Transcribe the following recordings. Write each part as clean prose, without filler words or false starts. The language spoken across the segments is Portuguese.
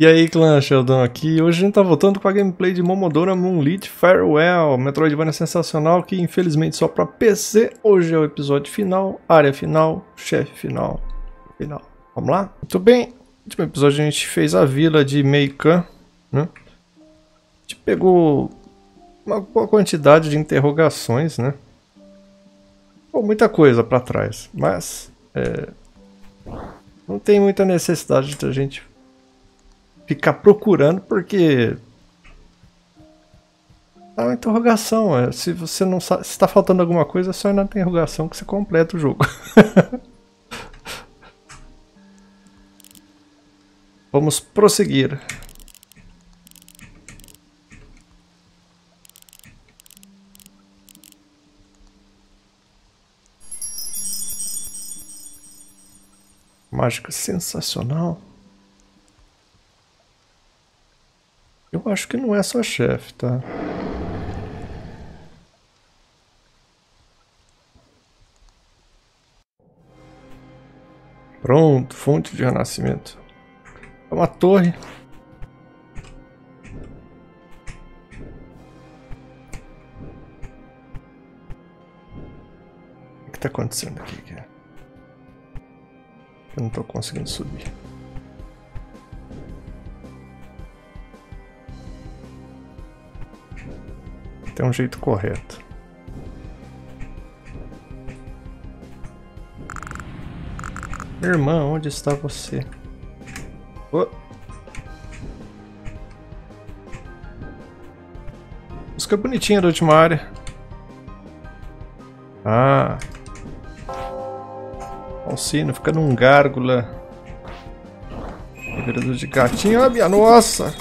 E aí, clã, Sheldon aqui. Hoje a gente tá voltando com a gameplay de Momodora Moonlit Farewell, Metroidvania sensacional que infelizmente só pra PC. Hoje é o episódio final, área final, chefe final. Vamos lá? Muito bem. No último episódio a gente fez a vila de Meikan, né? A gente pegou uma boa quantidade de interrogações, né? Pô, muita coisa pra trás, mas não tem muita necessidade de a gente ficar procurando, porque é uma interrogação. Se você não sabe, se está faltando alguma coisa, é só ir na interrogação que você completa o jogo. Vamos prosseguir. Mágica sensacional. Eu acho que não é só chefe, tá? Pronto, fonte de renascimento. É uma torre. O que está acontecendo aqui? Eu não estou conseguindo subir. Tem um jeito correto. Irmã, onde está você? Oh. Música bonitinha da última área. Ah. O sino fica num gárgula. Vereador de gatinho. Ah, minha nossa!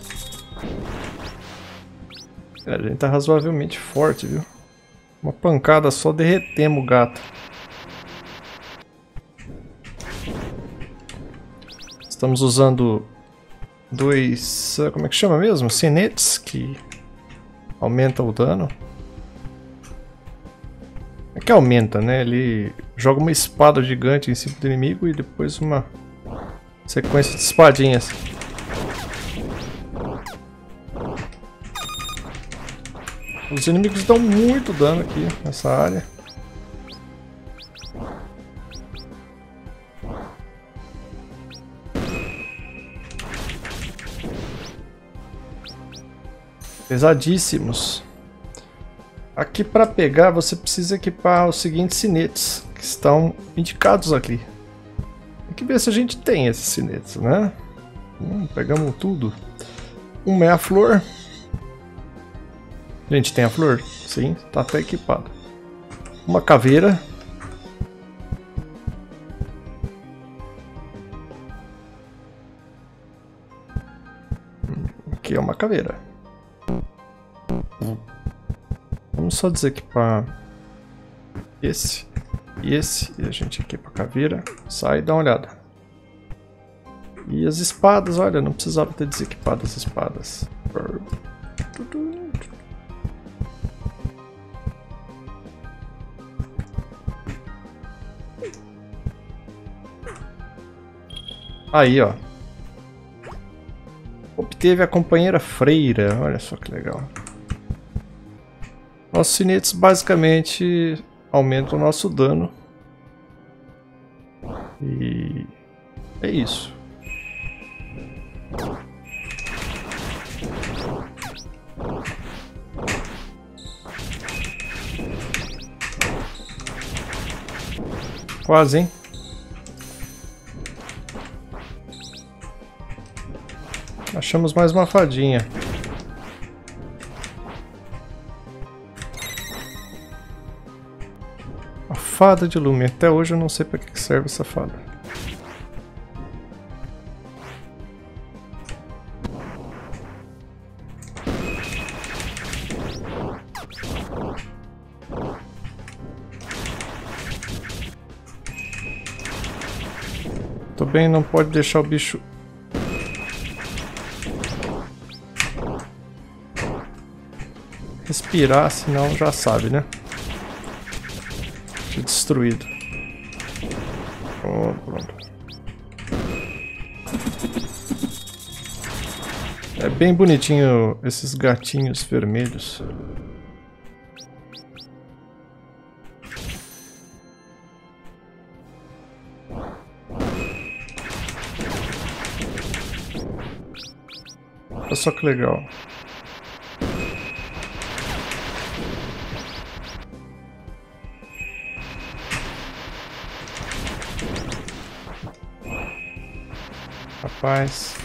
A gente tá razoavelmente forte, viu? Uma pancada só derretemos o gato. Estamos usando dois... como é que chama mesmo? Sinetes, que aumentam o dano. É que aumenta, né? Ele joga uma espada gigante em cima do inimigo e depois uma sequência de espadinhas. Os inimigos dão muito dano aqui nessa área. Pesadíssimos. Aqui para pegar você precisa equipar os seguintes sinetes que estão indicados aqui. Tem que ver se a gente tem esses sinetes, né? Pegamos tudo. Uma é a flor. A gente tem a flor? Sim, tá até equipado. Uma caveira. Aqui é uma caveira. Vamos só desequipar esse e esse. E a gente equipa a caveira. Sai e dá uma olhada. E as espadas, olha, não precisava ter desequipado as espadas. Aí, ó. Obteve a companheira freira. Olha só que legal. Nossos sinetes basicamente aumentam o nosso dano. E é isso. Quase, hein? Achamos mais uma fadinha. A fada de lume. Até hoje eu não sei para que serve essa fada. Tô bem, não pode deixar o bicho... respirar, senão já sabe, né? Destruído. Pronto. É bem bonitinho esses gatinhos vermelhos. Olha só que legal. Rapaz.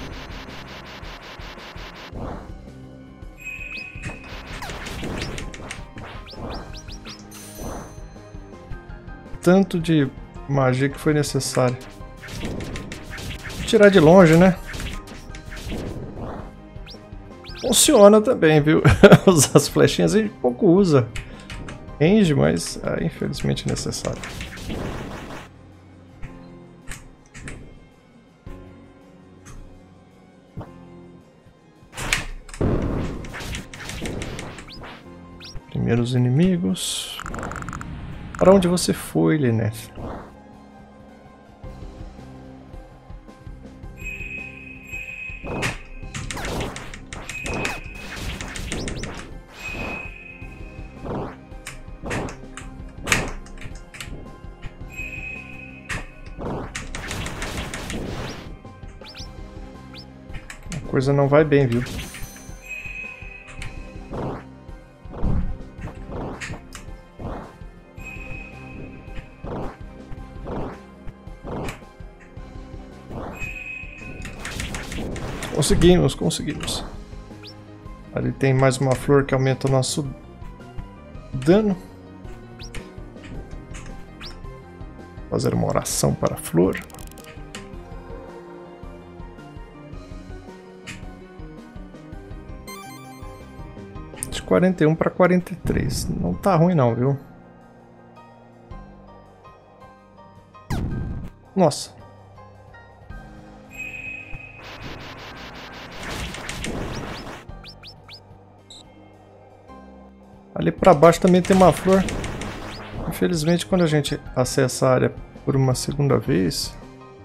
Tanto de magia que foi necessário. Vou tirar de longe, né? Funciona também, viu? Usar as flechinhas a gente pouco usa. Range, mas infelizmente é necessário. Primeiros inimigos. Para onde você foi, Lyneth? A coisa não vai bem, viu? Conseguimos. Ali tem mais uma flor que aumenta o nosso dano. Fazer uma oração para a flor. De 41 para 43. Não tá ruim não, viu? Nossa. Ali para baixo também tem uma flor. Infelizmente, quando a gente acessa a área por uma segunda vez...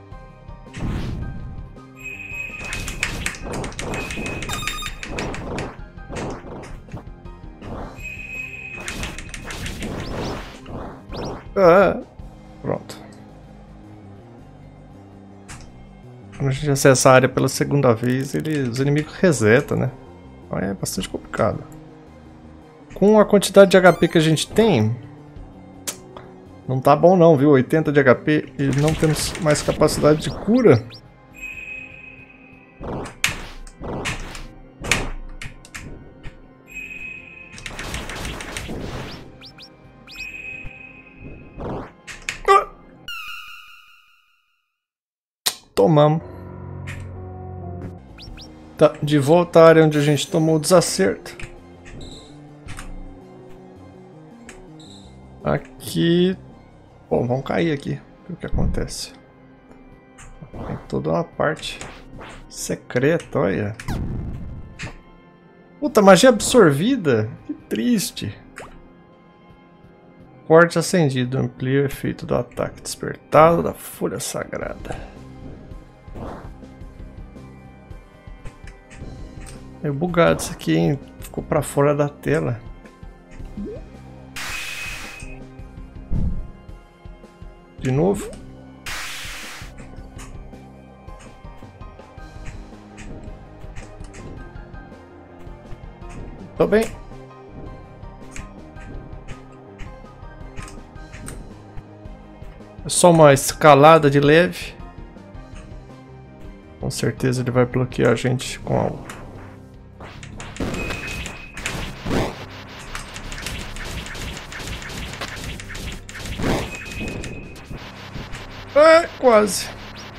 pronto. Quando a gente acessa a área pela segunda vez, os inimigos resetam, né? Então é bastante complicado. Com a quantidade de HP que a gente tem, não tá bom não, viu? 80 de HP e não temos mais capacidade de cura. Tomamos. Tá, de volta à área onde a gente tomou o desacerto. Aqui... Bom, vamos cair aqui. O que acontece? Tem toda uma parte secreta, olha. Puta, magia absorvida? Que triste. Corte acendido. Amplia o efeito do ataque. Despertado da Fúria Sagrada. Meio bugado isso aqui, hein? Ficou pra fora da tela. De novo. Tô bem. É só uma escalada de leve. Com certeza ele vai bloquear a gente com algo. Quase.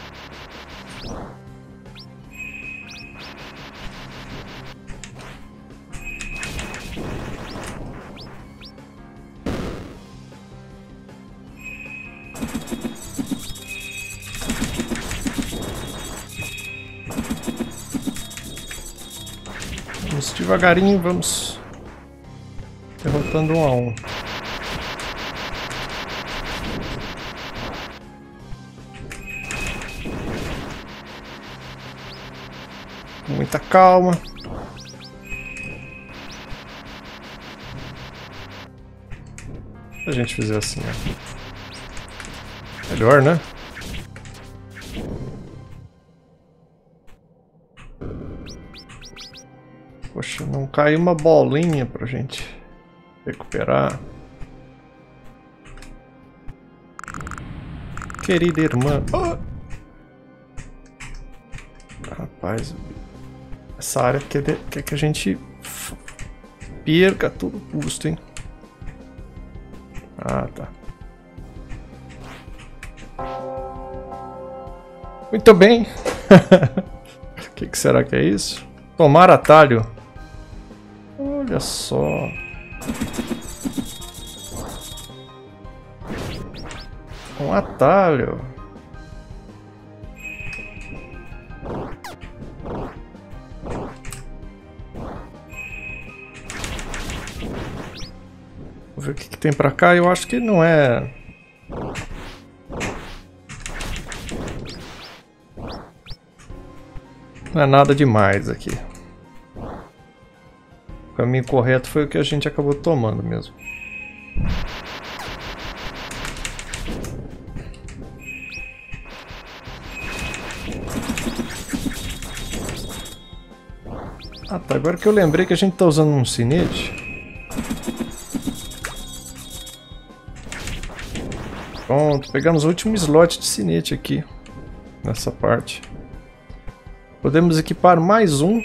Vamos devagarinho, vamos derrotando um a um. Com muita calma. Se a gente fizer assim, ó. Melhor, né? Poxa, não caiu uma bolinha pra gente recuperar. Querida irmã. Oh! Rapaz, essa área quer que a gente perca a todo custo, hein? Ah, tá. Muito bem. O que será que é isso? Tomar atalho. Olha só. Um atalho. Vou ver o que tem pra cá. Eu acho que não é... Não é nada demais aqui. O caminho correto foi o que a gente acabou tomando mesmo. Ah tá, agora que eu lembrei que a gente tá usando um sinete. Pronto, pegamos o último slot de sinete aqui. Nessa parte. Podemos equipar mais um.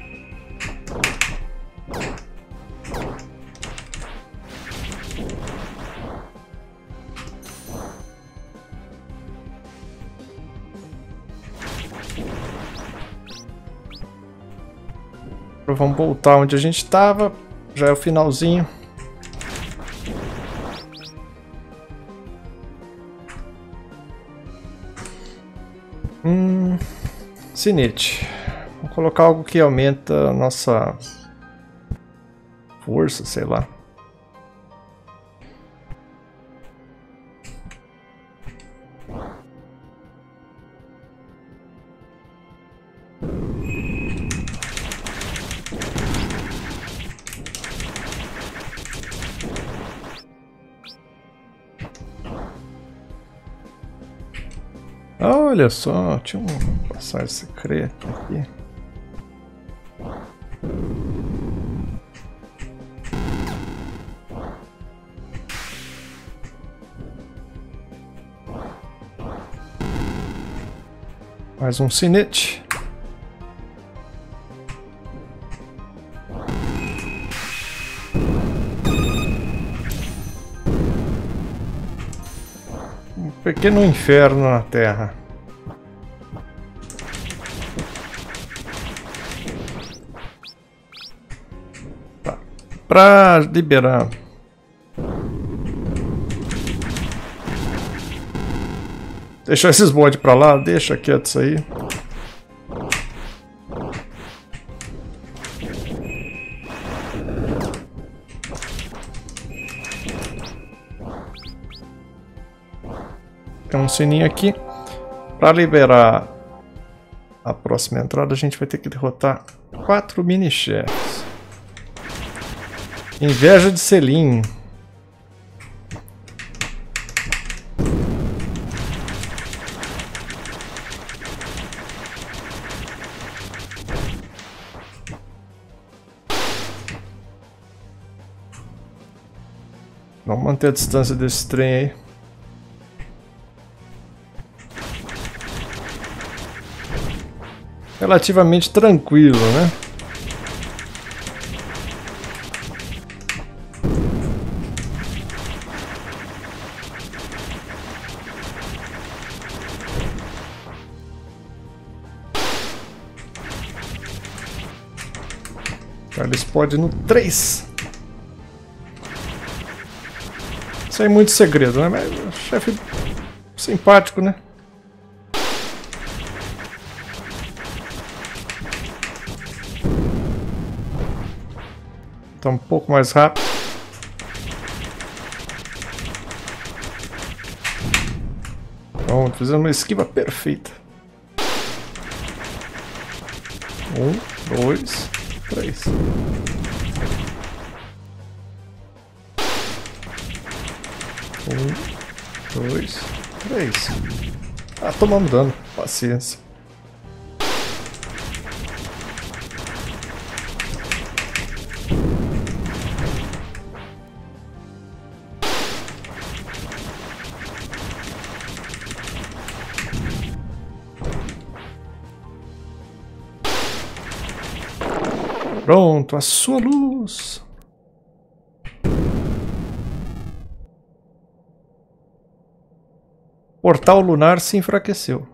Vamos voltar onde a gente estava. Já é o finalzinho. Sinete. Vamos colocar algo que aumenta a nossa força, sei lá. Olha só, tinha uma passagem secreta aqui. Mais um sinete. Um pequeno inferno na Terra. Tá. Para liberar deixar esses bodes pra lá, deixa quieto isso aí. Tem um sininho aqui. Para liberar a próxima entrada, a gente vai ter que derrotar 4 mini-chefes. Inveja de selim. Vamos manter a distância desse trem aí. Relativamente tranquilo, né? Cara, eles podem ir no 3. Sem muito segredo, né? Mas o chefe simpático, né? Tá um pouco mais rápido. Pronto, fizemos uma esquiva perfeita. 1, 2, 3. Um, 2, 3. Ah, tomamos dano. Paciência. Pronto, a sua luz. Portal lunar se enfraqueceu.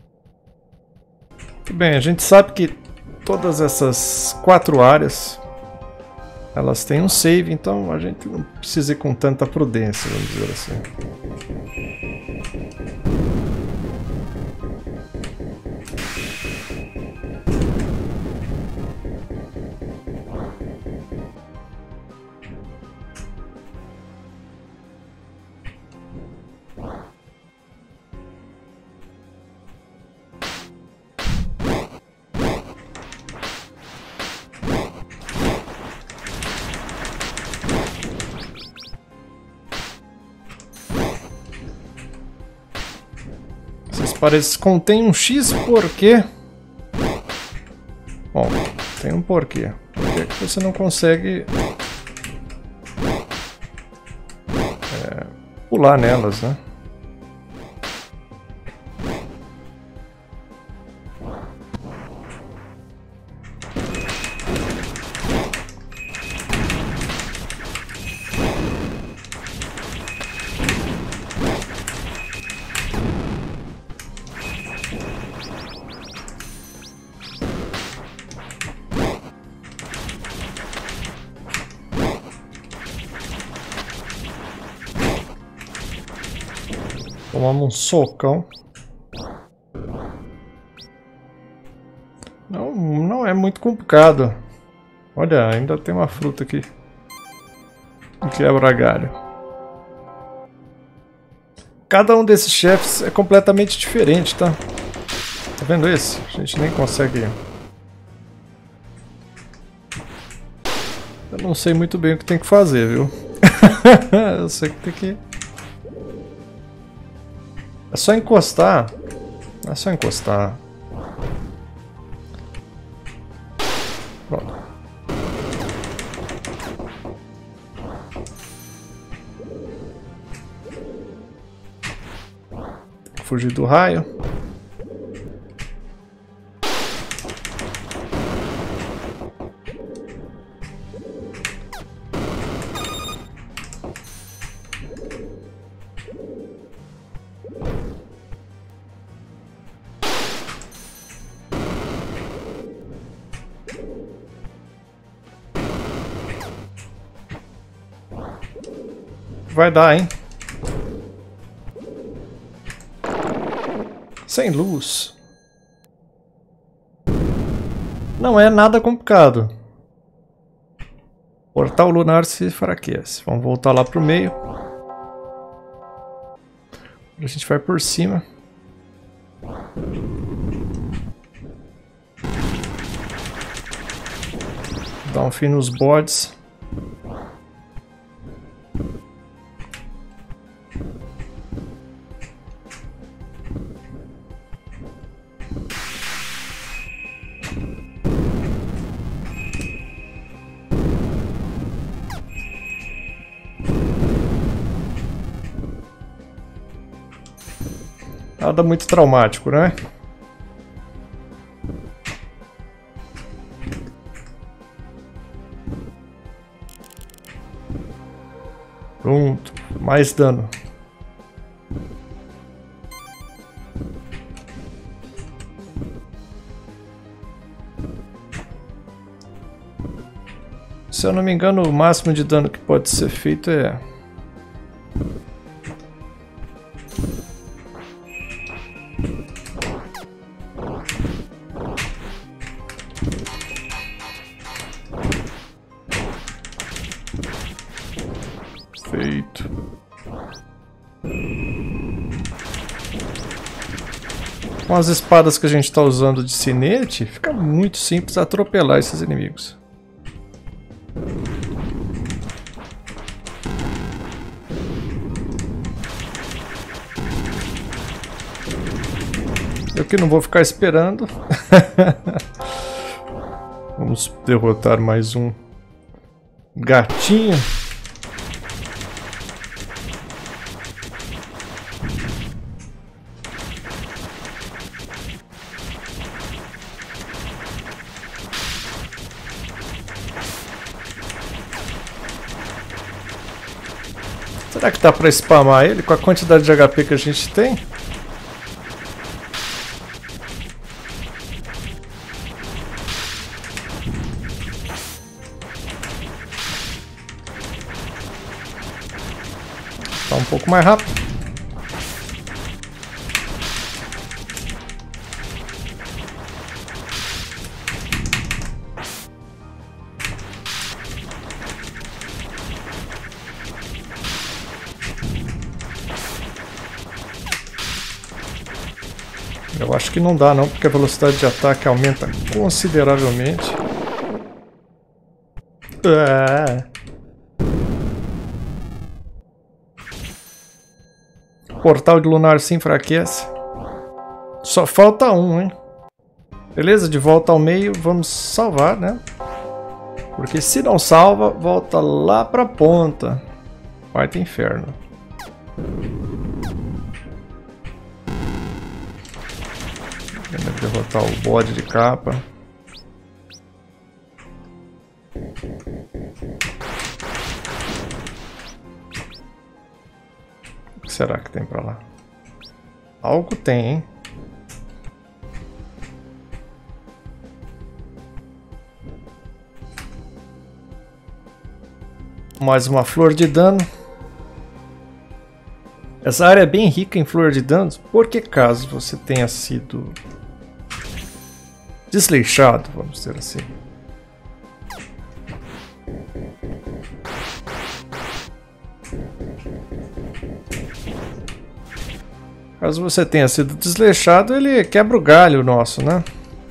Muito bem, a gente sabe que todas essas 4 áreas elas têm um save, então a gente não precisa ir com tanta prudência, vamos dizer assim. Parece que contém um X porquê. Bom, tem um porquê. Por que você não consegue pular nelas, né? Tomamos um socão. Não é muito complicado. Olha, ainda tem uma fruta aqui. Quebra galho. Cada um desses chefes é completamente diferente, tá? Tá vendo esse? A gente nem consegue... Eu não sei muito bem o que tem que fazer, viu? Eu sei que tem que... É só encostar. É só encostar. Pronto. Fugir do raio. Vai dar, hein? Sem luz. Não é nada complicado. Portal lunar se enfraquece. Vamos voltar lá pro meio. A gente vai por cima. Dá um fim nos bodes. Nada muito traumático, né? Pronto, mais dano. Se eu não me engano, o máximo de dano que pode ser feito é... Feito. Com as espadas que a gente está usando de sinete, fica muito simples atropelar esses inimigos. Eu que não vou ficar esperando. Vamos derrotar mais um gatinho. Será que dá pra spamar ele com a quantidade de HP que a gente tem? Tá um pouco mais rápido. Eu acho que não dá não, porque a velocidade de ataque aumenta consideravelmente. O portal de lunar se enfraquece. Só falta um, hein? Beleza, de volta ao meio, vamos salvar, né? Porque se não salva, volta lá pra ponta. Vai ter inferno. Vamos derrotar o bode de capa. O que será que tem pra lá? Algo tem, hein? Mais uma flor de dano. Essa área é bem rica em flor de danos, porque caso você tenha sido desleixado, vamos dizer assim. Caso você tenha sido desleixado, ele quebra o galho nosso, né?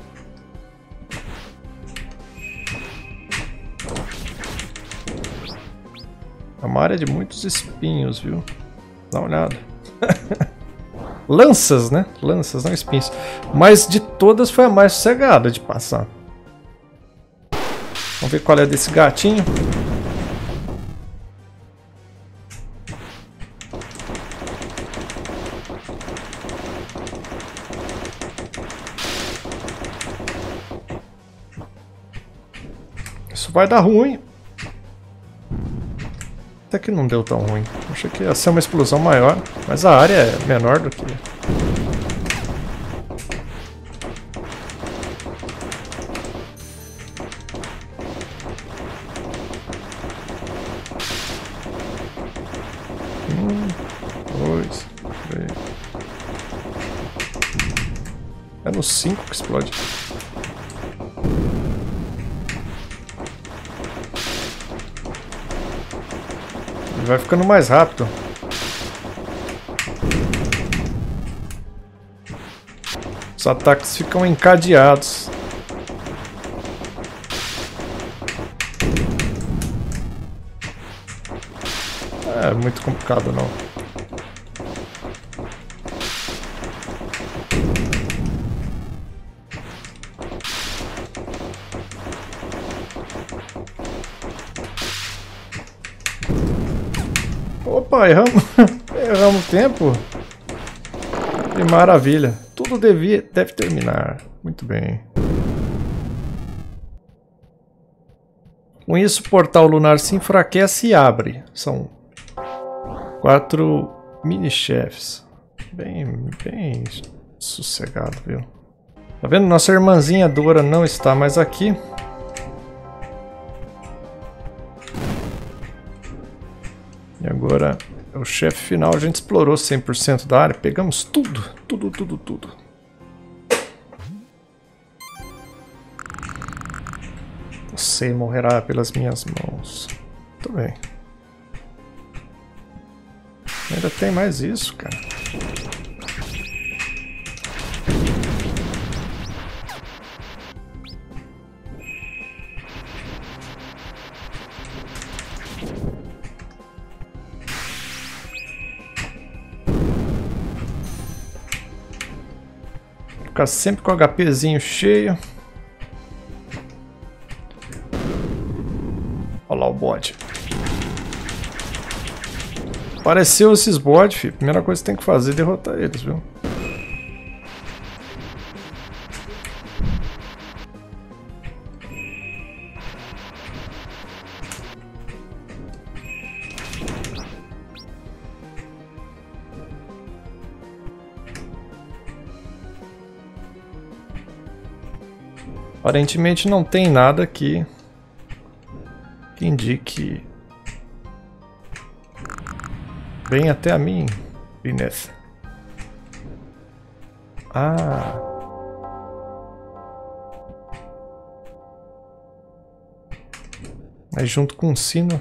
É uma área de muitos espinhos, viu? Dá uma olhada. Lanças, né? Lanças, não espinhos. Mas de todas foi a mais sossegada de passar. Vamos ver qual é desse gatinho. Isso vai dar ruim. Até que não deu tão ruim. Achei que ia ser uma explosão maior, mas a área é menor do que... Dois, três... É no 5 que explode. Ele vai ficando mais rápido. Os ataques ficam encadeados. É muito complicado não. Opa, erramos. Erramos tempo. Que maravilha. Tudo deve terminar. Muito bem. Com isso, o portal lunar se enfraquece e abre. São 4 mini-chefes. Bem sossegado, viu? Tá vendo? Nossa irmãzinha Dora não está mais aqui. E agora é o chefe final. A gente explorou 100% da área. Pegamos tudo. Tudo. Você morrerá pelas minhas mãos. Muito bem. Ainda tem mais isso, cara. ficar sempre com o HPzinho cheio. Olha lá o bot. Apareceu esses bots, filho. Primeira coisa que tem que fazer é derrotar eles, viu? Aparentemente não tem nada aqui que indique bem até a mim, Inês. Ah. Aí junto com o sino.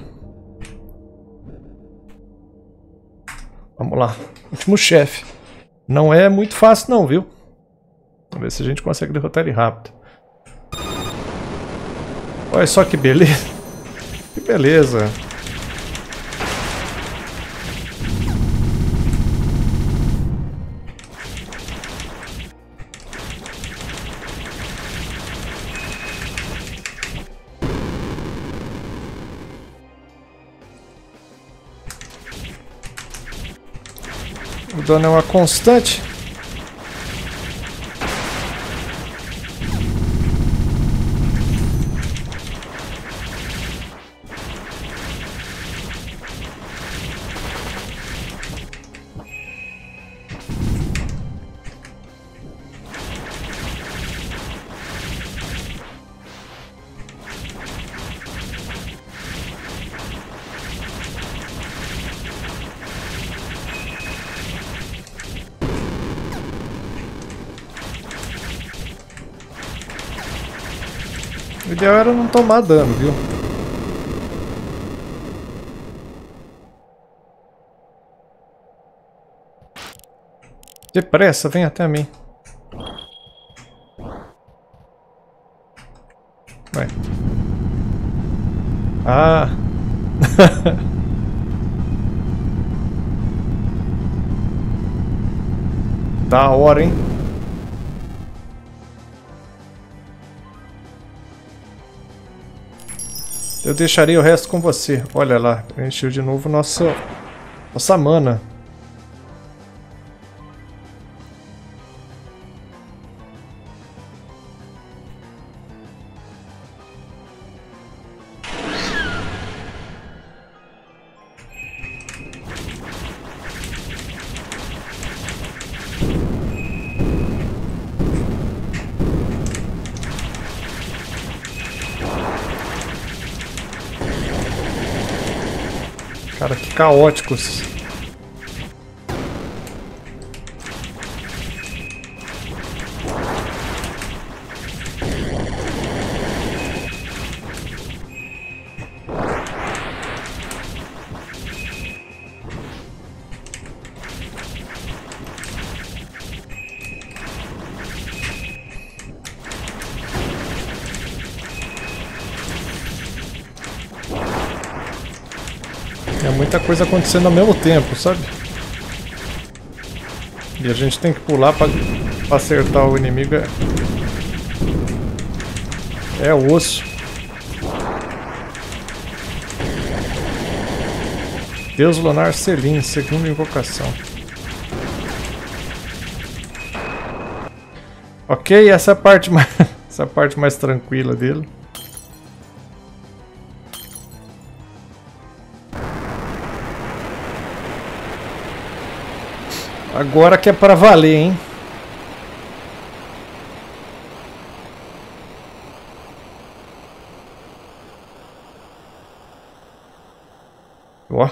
Vamos lá. Último chefe. Não é muito fácil não, viu? Vamos ver se a gente consegue derrotar ele rápido. Olha só que beleza. Que beleza. O dano é uma constante. O ideal era não tomar dano, viu? Depressa, vem até mim. Vai. Ah! Da hora, hein? Eu deixaria o resto com você. Olha lá, encheu de novo nossa mana. Cara, que caóticos. É muita coisa acontecendo ao mesmo tempo, sabe? E a gente tem que pular pra acertar o inimigo. É osso. Deus Lunar Selim, segunda invocação. Ok, essa é a parte mais tranquila dele. Agora que é pra valer, hein? Ó.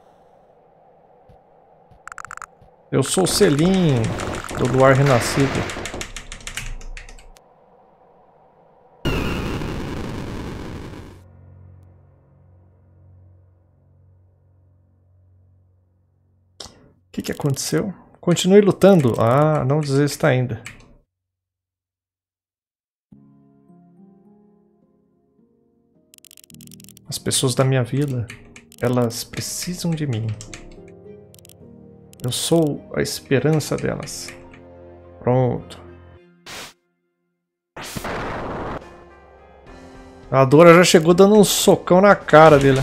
Eu sou o Selim, do Luar Renascido. O que aconteceu? Continue lutando. Ah, não desista ainda. As pessoas da minha vila, elas precisam de mim. Eu sou a esperança delas. Pronto. A Dora já chegou dando um socão na cara dele.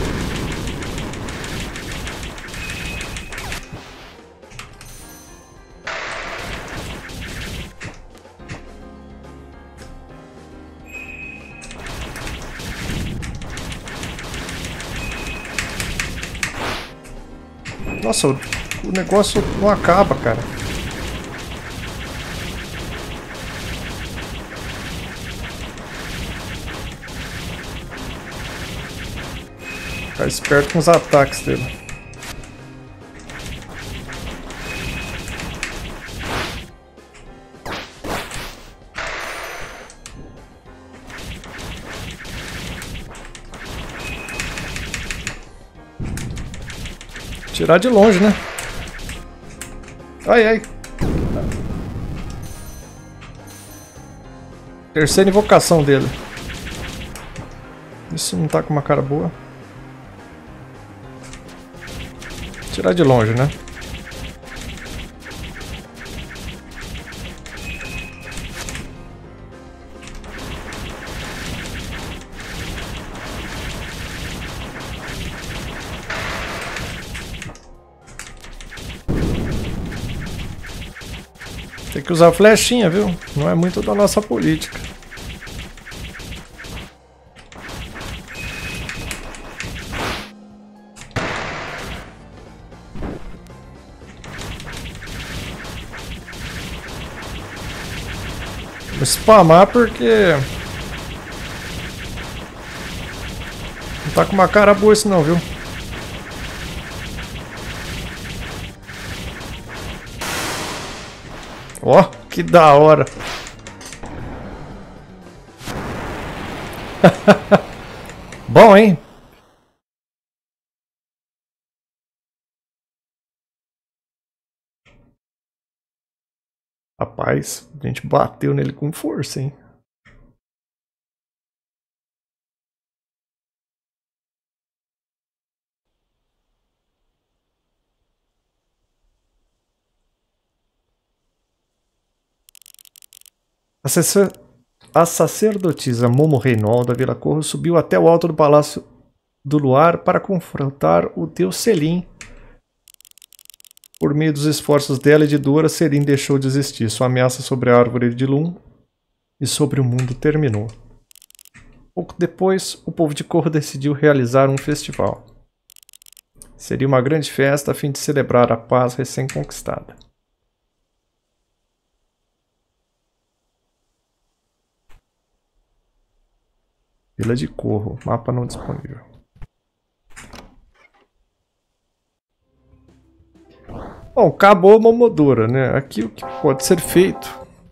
Nossa, o negócio não acaba, cara. Ficar esperto com os ataques dele. Tirar de longe, né? Ai, ai. Terceira invocação dele. Isso não tá com uma cara boa. Tirar de longe, né? Tem que usar flechinha, viu? Não é muito da nossa política. Vou spamar porque... não tá com uma cara boa isso não, viu? Ó, que da hora! Bom, hein? Rapaz, a gente bateu nele com força, hein? A sacerdotisa Momo Reinol da Vila Corro subiu até o alto do Palácio do Luar para confrontar o deus Selim. Por meio dos esforços dela e de Dora, Selim deixou de existir. Sua ameaça sobre a árvore de Lum e sobre o mundo terminou. Pouco depois, o povo de Corro decidiu realizar um festival. Seria uma grande festa a fim de celebrar a paz recém-conquistada. Vila de Corro, mapa não disponível. Bom, acabou a Momodora, né? Aqui o que pode ser feito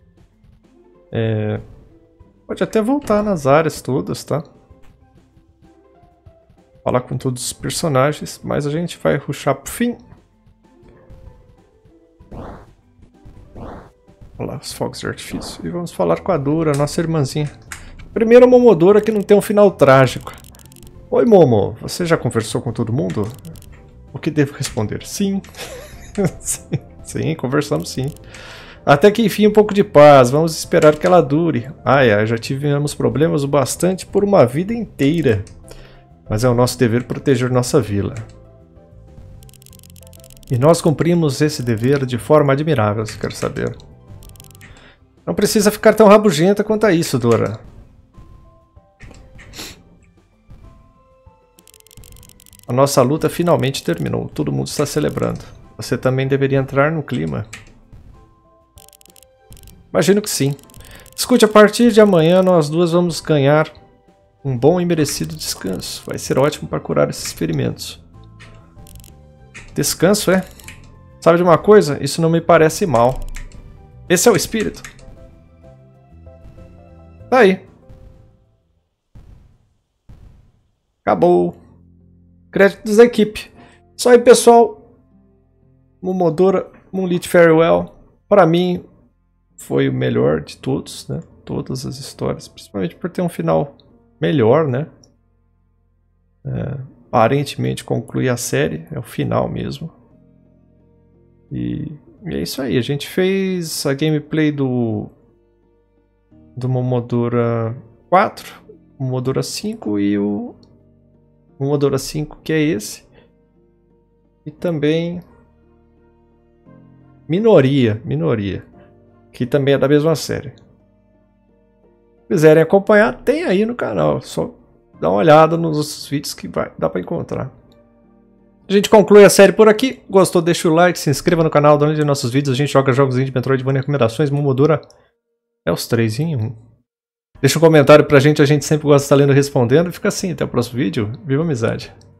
pode até voltar nas áreas todas, tá? Falar com todos os personagens, mas a gente vai rushar pro fim. Olha lá, os fogos de artifício. E vamos falar com a Dora, nossa irmãzinha. Primeiro a Momodora que não tem um final trágico. Oi, Momo, você já conversou com todo mundo? O que devo responder? Sim. sim, conversamos sim. Até que enfim um pouco de paz, vamos esperar que ela dure. Ai, já tivemos problemas o bastante por uma vida inteira. Mas é o nosso dever proteger nossa vila. E nós cumprimos esse dever de forma admirável, se quer saber. Não precisa ficar tão rabugenta quanto a isso, Dora. A nossa luta finalmente terminou. Todo mundo está celebrando. Você também deveria entrar no clima. Imagino que sim. Escute, a partir de amanhã nós duas vamos ganhar um bom e merecido descanso. Vai ser ótimo para curar esses ferimentos. Descanso, é? Sabe de uma coisa? Isso não me parece mal. Esse é o espírito. Tá aí. Acabou. Créditos da equipe. Isso aí, pessoal. Momodora Moonlit Farewell. Para mim, foi o melhor de todos, né? Todas as histórias. Principalmente por ter um final melhor, né? Aparentemente conclui a série. É o final mesmo. E é isso aí. A gente fez a gameplay do Momodora 4. Momodora 5 e o Momodora 5, que é esse. E também Minoria, que também é da mesma série. Se quiserem acompanhar, tem aí no canal. Só dá uma olhada nos outros vídeos que dá para encontrar. A gente conclui a série por aqui. Gostou? Deixa o like, se inscreva no canal, dá uma olhada nos nossos vídeos. A gente joga jogos de Metroidvania, recomendações, Momodora. É os 3 em 1. Deixa um comentário pra gente, a gente sempre gosta de estar lendo e respondendo. Fica assim, até o próximo vídeo. Viva a amizade!